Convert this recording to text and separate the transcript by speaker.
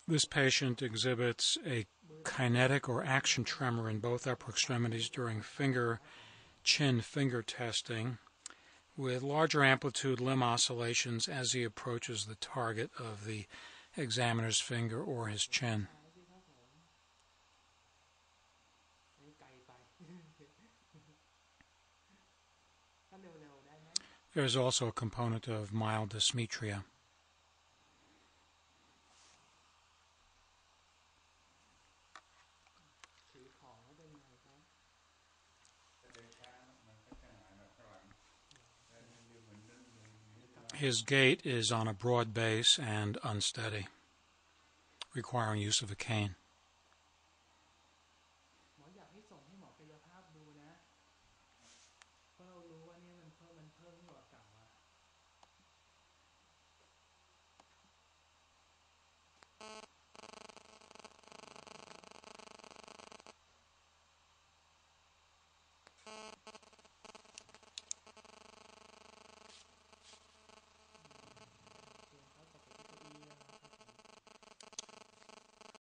Speaker 1: This patient exhibits a kinetic or action tremor in both upper extremities during chin finger testing, with larger amplitude limb oscillations as he approaches the target of the examiner's finger or his chin. There is also a component of mild dysmetria. His gait is on a broad base and unsteady, requiring use of a cane.